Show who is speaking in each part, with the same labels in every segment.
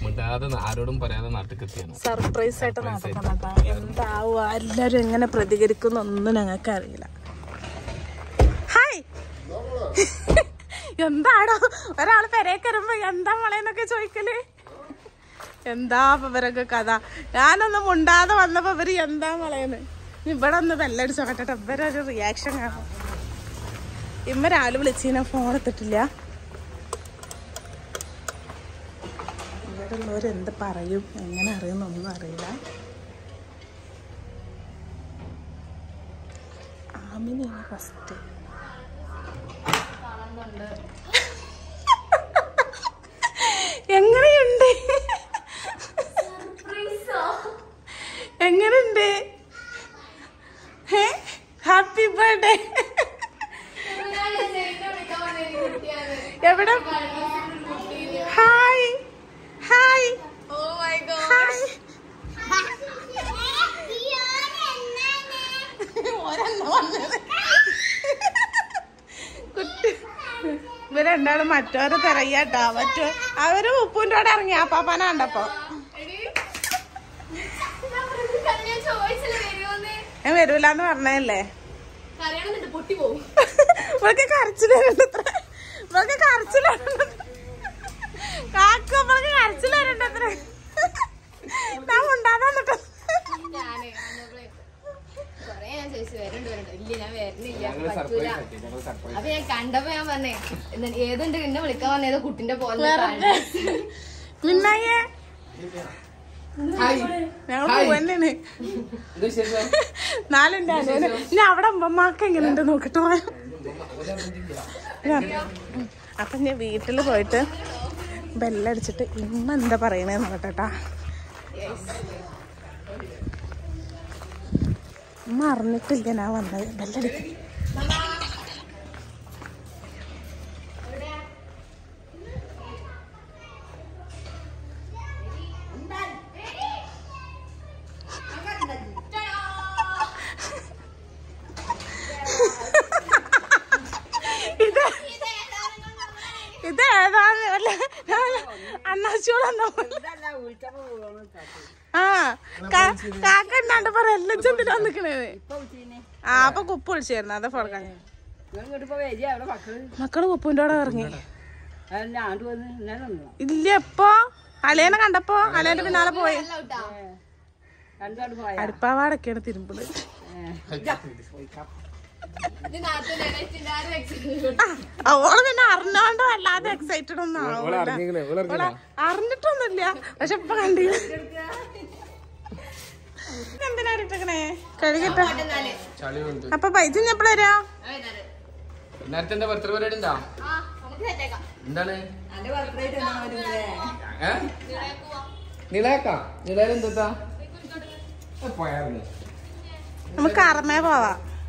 Speaker 1: ആരോടും പറയാതെ നാട്ടിൽ
Speaker 2: സർപ്രൈസ് ആയിട്ട് നടക്കുന്നതാ. എന്താവും എല്ലാരും എങ്ങനെ പ്രതികരിക്കുന്ന ഒന്നും ഞങ്ങൾക്ക് അറിയില്ല. ഹായ്, എന്താടോ ഒരാള് പെരേക്ക് വരുമ്പോ എന്താ മോളേന്നൊക്കെ ചോദിക്കല്? എന്താ ഇവരൊക്കെ കഥ? ഞാനൊന്നും മുണ്ടാതെ വന്നപ്പോ ഇവര് എന്താ മോളേന്ന്. ഇവിടെ ഒന്ന് ബെല്ലടിച്ചോ കേട്ടോ, ഇവരൊരു റിയാക്ഷൻ കാണും. ഇമ്മ രാവിലെ വിളിച്ച് ഞാൻ ഫോൺ എടുത്തിട്ടില്ല. ഇവരുള്ളവരെന്ത് പറയും എങ്ങനെ അറിയുന്നൊന്നും അറിയില്ല. ആമിനെയാണ് ഫസ്റ്റ്. എങ്ങനെയുണ്ട്? എങ്ങനെയുണ്ട്? Happy birthday. എവിടെ? Hi hi. Oh my God. Hi. ഇവരെന്താണ് മറ്റോരെ തിരയാട്ടാ. മറ്റോ അവര് ഉപ്പൂൻ്റെ കൂടെ ഇറങ്ങി ആപ്പാപ്പാന കണ്ടപ്പോ ഞാൻ വരൂലെന്ന് പറഞ്ഞല്ലേ. ഇവർക്ക് കരച്ചിലുണ്ടത്ര. ഇവർക്ക് കരച്ചിലുണ്ട്. കാക്കു ഇവർക്ക് കരച്ചിലുണ്ടത്ര. ഞാൻ ഉണ്ടാകാൻ വന്നിട്ട്
Speaker 3: അപ്പൊ ഞാൻ കണ്ടപ്പോ ഞാൻ പറഞ്ഞേ ഏതുണ്ട് എന്നെ വിളിക്കാൻ പറഞ്ഞത് കുട്ടിന്റെ പോലെ
Speaker 2: മിന്നായേ ഞങ്ങൾ പോവന്നെയാണ്. നാലുണ്ട് ഇനി അവിടെ അമ്മമാക്ക് എങ്ങനെയുണ്ട് നോക്കട്ടോ. അപ്പൊ ഞാൻ വീട്ടില് പോയിട്ട് ബെല്ലടിച്ചിട്ട് ഇമ്മ എന്താ പറയണേന്ന് നോക്കട്ടെട്ടാ. ഉമ്മ അറിഞ്ഞിട്ടില്ല ഞാൻ വന്നത്. ബെല്ലടിക്കും. ഇത് ഏതാണ് അണ്ണാച്ചോളെന്നോ? ആ കാക്ക എന്നാണ്ട് പറ എല്ലാം ചെന്തിനാ നിക്കണേത്. ആ അപ്പൊ കുപ്പ് വിളിച്ചായിരുന്നു. അതാ ഫോൺ കാണി. മക്കള് കുപ്പിന്റെ കൂടെ ഇറങ്ങി ഇല്ല. എപ്പോ അലേനെ കണ്ടപ്പോ അലേന്റെ പിന്നാലെ പോയി. അടുപ്പാവാടൊക്കെയാണ് തിരുമ്പത്. അവള് പിന്നെ അറിഞ്ഞോണ്ടോ അല്ലാതെ എക്സൈറ്റഡ് ഒന്നും അറിഞ്ഞിട്ടൊന്നുമില്ല. പക്ഷെ ഇപ്പൊ കണ്ടില്ല. എന്തിനാ ഇട്ടേ കഴുകിട്ടോ? അപ്പൊ പൈസ എപ്പോഴ വരാ?
Speaker 1: എന്താണ് നിളേക്കാ? നിളയിലെന്താ
Speaker 2: നമുക്ക് അറമേ പോവാ.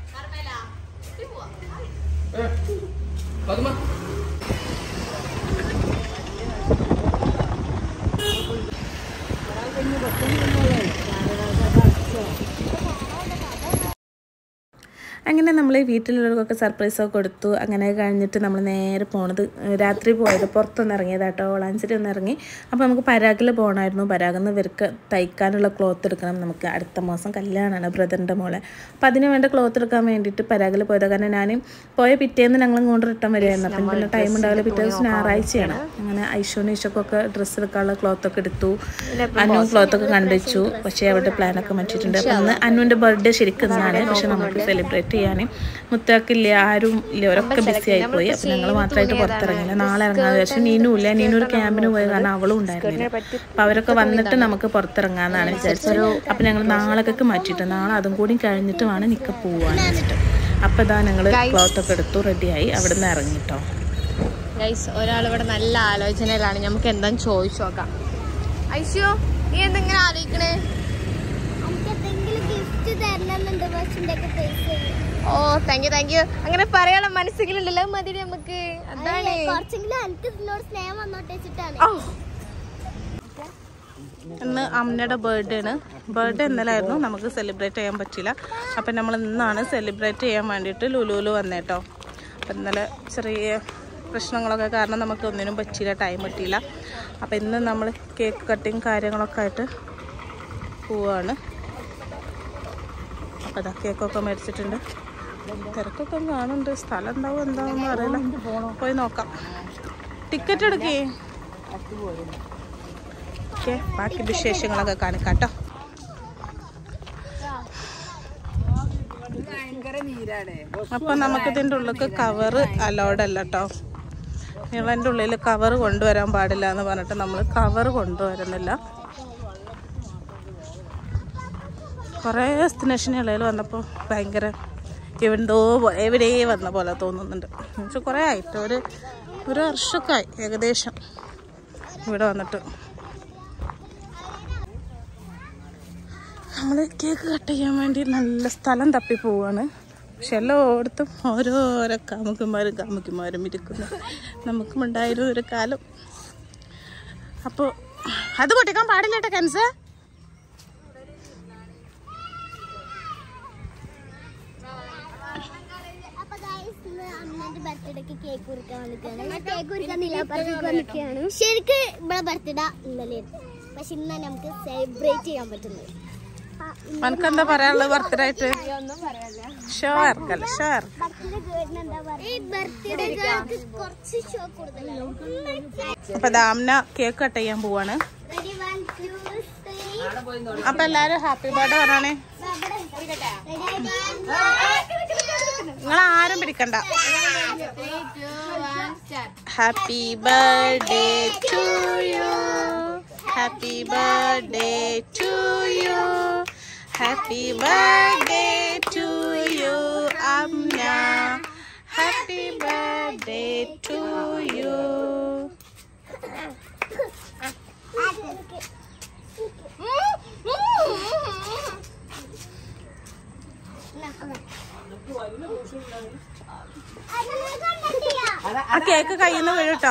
Speaker 2: അങ്ങനെ നമ്മൾ വീട്ടിലുള്ളവർക്കൊക്കെ സർപ്രൈസൊക്കെ കൊടുത്തു. അങ്ങനെ കഴിഞ്ഞിട്ട് നമ്മൾ നേരെ പോണത് രാത്രി പോയത് പുറത്തൊന്ന് ഇറങ്ങിയതാട്ടോ. വളാഞ്ചേരി ഒന്ന് ഇറങ്ങി. അപ്പോൾ നമുക്ക് പരാഗിൽ പോകണമായിരുന്നു. പരാഗിൽ നിന്ന് ഇവർക്ക് തയ്ക്കാനുള്ള ക്ലോത്ത് എടുക്കണം. നമുക്ക് അടുത്ത മാസം കല്യാണമാണ് ബ്രദറിൻ്റെ മോളെ. അപ്പോൾ അതിന് വേണ്ട ക്ലോത്ത് എടുക്കാൻ വേണ്ടിയിട്ട് പരാഗിൽ പോയത്. കാരണം ഞാൻ പോയ പിറ്റേന്ന് ഞങ്ങൾ ഇങ്ങോട്ട് റിട്ടേൺ വരികയായിരുന്നു. അപ്പം പിന്നെ ടൈം ഉണ്ടാവില്ല. പിറ്റേ ദിവസം ഞായറാഴ്ചയാണ്. അങ്ങനെ ഐഷോനും ഈശോക്കൊക്കെ ഡ്രസ്സ് എടുക്കാനുള്ള ക്ലോത്തൊക്കെ എടുത്തു. അനു ക്ലോത്തൊക്കെ കണ്ടുവച്ചു. പക്ഷേ അവരുടെ പ്ലാനൊക്കെ മാറ്റിയിട്ടുണ്ട്. അപ്പം അന്ന് അനുവിൻ്റെ ബർത്ത്ഡേ ശരിക്കും ഇന്നാണ്. പക്ഷെ നമുക്ക് സെലിബ്രേറ്റ് ചെയ്യാൻ മുത്താക്കില്ല, ആരും ഇല്ല, അവരൊക്കെ ബിസി ആയിപ്പോയി. അപ്പം ഞങ്ങൾ മാത്രമായിട്ട് പുറത്തിറങ്ങില്ല. നാളെ ഇറങ്ങാതെ പക്ഷെ നീനും ഇല്ല. നീനും ഒരു ക്യാമ്പിന് പോയ കാരണം അവളും ഉണ്ടായിരുന്നില്ല. അപ്പം അവരൊക്കെ വന്നിട്ട് നമുക്ക് പുറത്തിറങ്ങാമെന്നാണ് വിചാരിച്ചത്. അപ്പം ഞങ്ങൾ നാളേക്കൊക്കെ മാറ്റിയിട്ട് നാളെ അതും കൂടി കഴിഞ്ഞിട്ട് വേണം നിൽക്ക പോവാൻ വെച്ചിട്ട്. അപ്പം ഇതാ ഞങ്ങൾ ക്ലോത്തൊക്കെ എടുത്തു റെഡിയായി അവിടെ നിന്ന് ഇറങ്ങിട്ടോ.
Speaker 3: ഒരാളിവിടെ നല്ല ആലോചനയിലാണ്. നമുക്ക് എന്താന്ന് ചോദിച്ചു നോക്കാം. ഐശോ നീ എന്തെങ്കിലും ആലോചിക്കണേ? ഓ താങ്ക് യു. അങ്ങനെ പറയാനുള്ള മനസ്സിലുണ്ടല്ലോ മതി നമുക്ക്. അതാണ്
Speaker 2: ഇന്ന് അമ്മയുടെ ബർത്ത്ഡേ ആണ്. ബർത്ത്ഡേ ഇന്നലായിരുന്നു. നമുക്ക് സെലിബ്രേറ്റ് ചെയ്യാൻ പറ്റില്ല. അപ്പം നമ്മൾ ഇന്നാണ് സെലിബ്രേറ്റ് ചെയ്യാൻ വേണ്ടിയിട്ട് ലുലുവിൽ വന്നേട്ടോ. അപ്പം ഇന്നലെ ചെറിയ പ്രശ്നങ്ങളൊക്കെ കാരണം നമുക്ക് ഒന്നിനും പറ്റിയില്ല, ടൈം കിട്ടിയില്ല. അപ്പോൾ ഇന്ന് നമ്മൾ കേക്ക് കട്ടിങ് കാര്യങ്ങളൊക്കെ ആയിട്ട് പോവാണ്. അപ്പോൾ അതാ കേക്കൊക്കെ മേടിച്ചിട്ടുണ്ട്. തിരക്കൊക്കെ കാണുന്നുണ്ട്. സ്ഥലം ഉണ്ടാവും എന്താണെന്ന് അറിയില്ല, പോയി നോക്കാം. ടിക്കറ്റ് എടുക്കേ. ഓക്കെ, ബാക്കി വിശേഷങ്ങളൊക്കെ കാണിക്കാം കേട്ടോ. അപ്പൊ നമുക്ക് ഇതിൻ്റെ ഉള്ളിൽ കവറ് അലൗഡ് അല്ല കേട്ടോ. നിങ്ങളതിൻ്റെ ഉള്ളിൽ കവർ കൊണ്ടുവരാൻ പാടില്ല എന്ന് പറഞ്ഞിട്ട് നമ്മൾ കവർ കൊണ്ടുവരുന്നില്ല. കുറേ ഡെസ്റ്റിനേഷനുകളിൽ വന്നപ്പോൾ ഭയങ്കര എവിടെ വന്ന പോലെ തോന്നുന്നുണ്ട്. പക്ഷെ കുറേ ആയിട്ട് ഒരു വർഷമൊക്കെ ആയി ഏകദേശം ഇവിടെ വന്നിട്ട്. നമ്മൾ കേക്ക് കട്ട് ചെയ്യാൻ വേണ്ടി നല്ല സ്ഥലം തപ്പി പോവാണ്. പക്ഷെ എല്ലായിടത്തും ഓരോരോ കാമുകിമാരും ഇരിക്കുന്നു. നമുക്കും ഉണ്ടായിരുന്നു ഒരു കാലം. അപ്പോൾ അത് പൊട്ടിക്കാൻ പാടില്ല കേട്ടോ കൻസ.
Speaker 4: ശരിക്ക് ഇവിടെ ബർത്ത്ഡേ ഇന്നലെ, പക്ഷെ ഇന്ന് നമുക്ക് സെലിബ്രേറ്റ് ചെയ്യാൻ പറ്റുന്നത്.
Speaker 2: മനക്കെന്താ പറയാനുള്ളത് ബർത്ത്ഡേ ആയിട്ട്? അപ്പൊ ദാംന കേക്ക് കട്ട് ചെയ്യാൻ പോവാണ്. അപ്പൊ എല്ലാരും ഹാപ്പി ബർത്ത്ഡേ പറയണേ. നിങ്ങൾ ആരും പിടിക്കണ്ട. Happy birthday to you, happy birthday to you, happy birthday to you Amna, happy birthday to you. ആ കേക്ക് കയ്യിൽ നിന്ന് വീഴട്ടോ.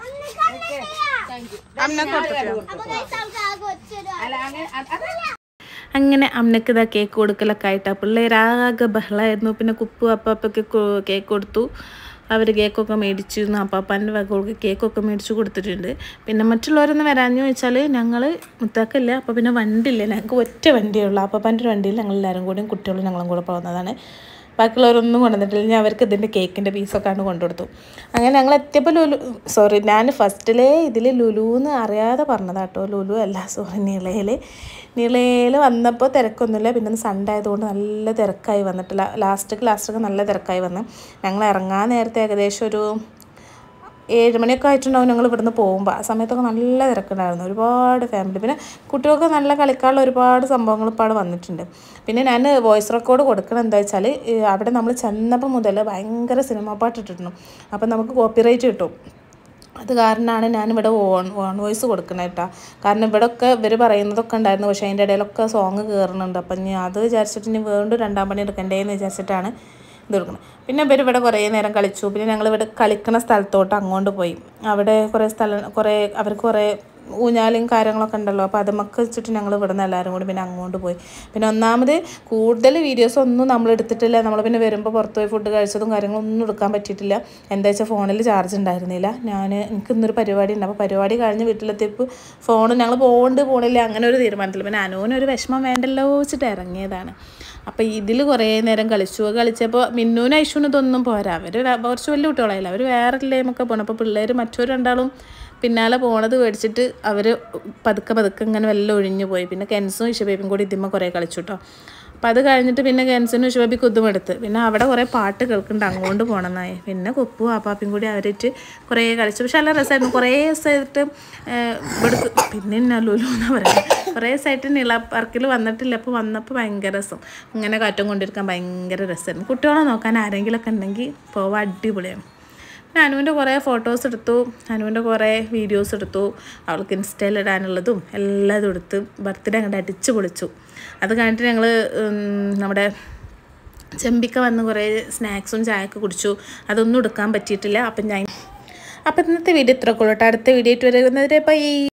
Speaker 2: അങ്ങനെ അമ്മക്ക് ഇതാ കേക്ക് കൊടുക്കലൊക്കെ ആയിട്ടാ. പിള്ളേരാകെ ബഹളമായിരുന്നു. പിന്നെ കുപ്പു അപ്പാപ്പൊക്കെ കേക്ക് കൊടുത്തു. അവർ കേക്കൊക്കെ മേടിച്ചിരുന്നു. അപ്പാപ്പാൻ്റെ വകകൾക്ക് കേക്കൊക്കെ മേടിച്ച് കൊടുത്തിട്ടുണ്ട്. പിന്നെ മറ്റുള്ളവരൊന്നും വരാഞ്ഞു വെച്ചാൽ ഞങ്ങൾ മുത്താക്കില്ല. അപ്പോൾ പിന്നെ വണ്ടിയില്ല, ഞങ്ങൾക്ക് ഒറ്റ വണ്ടിയേ ഉള്ളൂ. അപ്പാപ്പാൻ്റെ ഒരു വണ്ടിയിൽ ഞങ്ങളെല്ലാവരും കൂടെയും കുട്ടികളും ഞങ്ങളും കൂടെ പോകുന്നതാണ്. ബാക്കിയുള്ളവരൊന്നും കൊണ്ടുവന്നിട്ടില്ല. ഞാൻ അവർക്ക് ഇതിൻ്റെ കേക്കിൻ്റെ പീസൊക്കെ ആണ് കൊണ്ടുകൊടുത്തു. അങ്ങനെ ഞങ്ങൾ എത്തിയപ്പോൾ ഞാൻ ഫസ്റ്റിലേ ഇതിൽ ലുലുന്ന് അറിയാതെ പറഞ്ഞതാട്ടോ. ലുലു അല്ല, നിളയിൽ വന്നപ്പോൾ തിരക്കൊന്നുമില്ല. പിന്നെ സൺഡേ ആയതുകൊണ്ട് നല്ല തിരക്കായി വന്നിട്ടില്ല. ലാസ്റ്റൊക്കെ നല്ല തിരക്കായി വന്ന് ഞങ്ങൾ ഇറങ്ങാൻ നേരത്തെ ഏകദേശം ഒരു 7 മണിയൊക്കെ ആയിട്ടുണ്ടാവും ഞങ്ങൾ ഇവിടുന്ന് പോകുമ്പോൾ. ആ സമയത്തൊക്കെ നല്ല തിരക്കുണ്ടായിരുന്നു, ഒരുപാട് ഫാമിലി. പിന്നെ കുട്ടികൾക്ക് നല്ല കളിക്കാനുള്ള ഒരുപാട് സംഭവങ്ങൾ ഇപ്പോൾ അവിടെ വന്നിട്ടുണ്ട്. പിന്നെ ഞാൻ വോയിസ് റെക്കോർഡ് കൊടുക്കണം എന്താ വെച്ചാൽ അവിടെ നമ്മൾ ചെന്നപ്പോൾ മുതൽ ഭയങ്കര സിനിമ പാട്ട് ഇട്ടിരുന്നു. അപ്പം നമുക്ക് കോപ്പിറൈറ്റ് കിട്ടും. അത് കാരണമാണ് ഞാനിവിടെ ഓൺ വോയിസ് കൊടുക്കണത് കേട്ടോ. കാരണം ഇവിടെയൊക്കെ ഇവർ പറയുന്നതൊക്കെ ഉണ്ടായിരുന്നു, പക്ഷേ അതിൻ്റെ ഇടയിലൊക്കെ സോങ് കയറുന്നുണ്ട്. അപ്പം ഇനി അത് വിചാരിച്ചിട്ട് ഇനി വീണ്ടും 2ാം പണി എടുക്കണ്ടേന്ന് വിചാരിച്ചിട്ടാണ് ഇത് കൊടുക്കണം. പിന്നെ ഇവരിവിടെ കുറേ നേരം കളിച്ചു. പിന്നെ ഞങ്ങളിവിടെ കളിക്കുന്ന സ്ഥലത്തോട്ട് അങ്ങോട്ട് പോയി. അവിടെ അവർക്ക് കുറേ ഊഞ്ഞാലും കാര്യങ്ങളൊക്കെ ഉണ്ടല്ലോ. അപ്പോൾ അതുമൊക്കെ വെച്ചിട്ട് ഞങ്ങൾ ഇവിടെ നിന്ന് എല്ലാവരും കൂടി പിന്നെ അങ്ങോട്ട് പോയി. പിന്നെ ഒന്നാമത് കൂടുതൽ വീഡിയോസ് ഒന്നും നമ്മൾ എടുത്തിട്ടില്ല. നമ്മൾ പിന്നെ വരുമ്പോൾ പുറത്ത് പോയി ഫുഡ് കഴിച്ചതും കാര്യങ്ങളൊന്നും എടുക്കാൻ പറ്റിയിട്ടില്ല. എന്താ വെച്ചാൽ ഫോണിൽ ചാർജ് ഉണ്ടായിരുന്നില്ല. എനിക്കിന്നൊരു പരിപാടി ഉണ്ട്. അപ്പോൾ പരിപാടി കഴിഞ്ഞ് വീട്ടിലെത്തിയപ്പോൾ ഞങ്ങൾ പോണില്ല അങ്ങനെ ഒരു തീരുമാനത്തിൽ. പിന്നെ അനുവിനൊരു വിഷമം വേണ്ടല്ലോ വെച്ചിട്ട് ഇറങ്ങിയതാണ്. അപ്പോൾ ഇതിൽ കുറേ നേരം കളിച്ചപ്പോൾ മിന്നൂനും ഐഷുവിനും ഇതൊന്നും പോരാ. അവർ കുറച്ച് വലിയ കുട്ടികളായില്ല, അവർ വേറെ ഗെയിമൊക്കെ പോകണം. അപ്പോൾ പിള്ളേർ മറ്റൊരു രണ്ടാളും പിന്നാലെ പോണത് മേടിച്ചിട്ട് അവർ പതുക്കെ ഇങ്ങനെ വല്ല ഒഴിഞ്ഞു പോയി. പിന്നെ കെൻസും ഇഷബേബിയും കൂടി ഇതിമ്മ കുറേ കളിച്ചു കേട്ടോ. അപ്പോൾ അത് കഴിഞ്ഞിട്ട് പിന്നെ കെൻസിനും ഇഷബേബിക്ക് ഉദ്ദമെടുത്ത്. പിന്നെ അവിടെ കുറേ പാട്ട് കേൾക്കുന്നുണ്ട്, അങ്ങോട്ട് പോകണമെന്നായി. പിന്നെ കുപ്പും ആപ്പാപ്പയും കൂടി അവരിട്ട് കുറേ കളിച്ചു. പക്ഷെ നല്ല രസമായിരുന്നു. കുറേ ദിവസമായിട്ട് ഇവിടുത്തെ പിന്നെ ലുലു എന്നാ പറയുന്നത്. കുറേ ദിവസമായിട്ട് നിള പാർക്കിൽ വന്നിട്ടില്ല. അപ്പോൾ വന്നപ്പോൾ ഭയങ്കര രസം. ഇങ്ങനെ കാറ്റും കൊണ്ടിരിക്കാൻ ഭയങ്കര രസമായിരുന്നു. കുട്ടികളെ നോക്കാൻ ആരെങ്കിലുമൊക്കെ ഉണ്ടെങ്കിൽ പോവാൻ അടിപൊളിയാണ്. അനുവിൻ്റെ കുറേ ഫോട്ടോസ് എടുത്തു, അനുവിൻ്റെ കുറേ വീഡിയോസ് എടുത്തു. അവൾക്ക് ഇൻസ്റ്റയിൽ ഇടാനുള്ളതും എല്ലാം എടുത്ത് ബർത്ത്ഡേ അങ്ങോട്ട് അടിച്ച് പൊളിച്ചു. അത് കഴിഞ്ഞിട്ട് ഞങ്ങൾ നമ്മുടെ ചെമ്പിക്ക വന്ന് കുറേ സ്നാക്സും ചായയൊക്കെ കുടിച്ചു. അതൊന്നും എടുക്കാൻ പറ്റിയിട്ടില്ല. അപ്പം ഇന്നത്തെ വീഡിയോ ഇത്രയൊക്കെ ഉള്ളൂ. അടുത്ത വീഡിയോ ആയിട്ട് വരുന്നവരെ ബൈ.